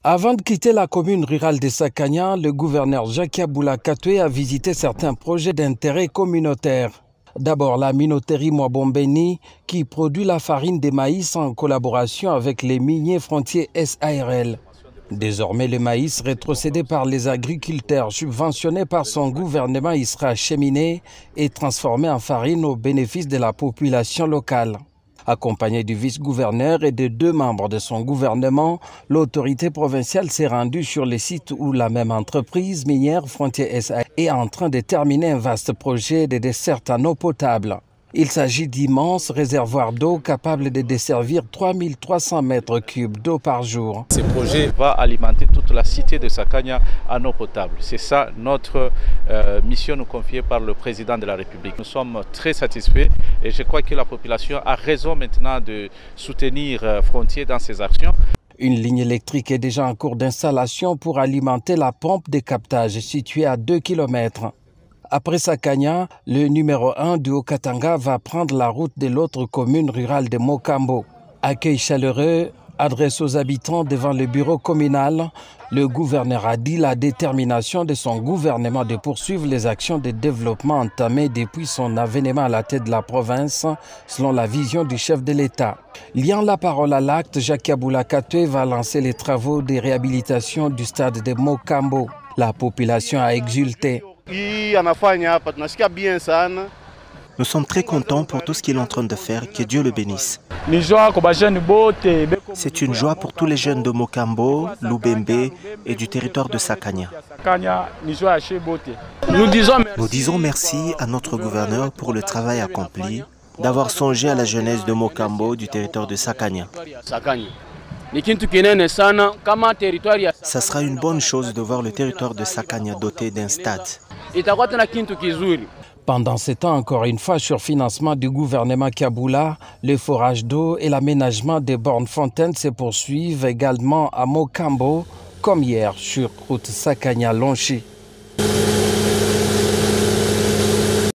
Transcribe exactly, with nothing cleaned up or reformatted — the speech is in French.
Avant de quitter la commune rurale de Sakanya, le gouverneur Jakiaboula Katoué a visité certains projets d'intérêt communautaire. D'abord, la minoterie Mwabombeni qui produit la farine de maïs en collaboration avec les miniers frontiers S A R L. Désormais, le maïs rétrocédé par les agriculteurs subventionné par son gouvernement y sera acheminé et transformé en farine au bénéfice de la population locale. Accompagné du vice-gouverneur et de deux membres de son gouvernement, l'autorité provinciale s'est rendue sur les sites où la même entreprise minière Frontier S A est en train de terminer un vaste projet de desserte en eau potable. Il s'agit d'immenses réservoirs d'eau capables de desservir trois mille trois cents mètres cubes d'eau par jour. Ce projet va alimenter toute la cité de Sakanya en eau potable. C'est ça notre euh, mission nous confiée par le président de la République. Nous sommes très satisfaits et je crois que la population a raison maintenant de soutenir euh, Frontier dans ses actions. Une ligne électrique est déjà en cours d'installation pour alimenter la pompe de captage située à deux kilomètres. Après Sakanya, le numéro un du Haut-Katanga va prendre la route de l'autre commune rurale de Mokambo. Accueil chaleureux, adresse aux habitants devant le bureau communal, le gouverneur a dit la détermination de son gouvernement de poursuivre les actions de développement entamées depuis son avènement à la tête de la province, selon la vision du chef de l'État. Liant la parole à l'acte, Jakiaboula Katoué va lancer les travaux de réhabilitation du stade de Mokambo. La population a exulté. Nous sommes très contents pour tout ce qu'il est en train de faire, que Dieu le bénisse. C'est une joie pour tous les jeunes de Mokambo, Lubembe et du territoire de Sakanya. Nous disons merci à notre gouverneur pour le travail accompli, d'avoir songé à la jeunesse de Mokambo du territoire de Sakanya. Ça sera une bonne chose de voir le territoire de Sakanya doté d'un stade. Pendant ces temps, encore une fois, sur financement du gouvernement Kaboula, le forage d'eau et l'aménagement des bornes fontaines se poursuivent également à Mokambo, comme hier sur route Sakanya-Lonchi.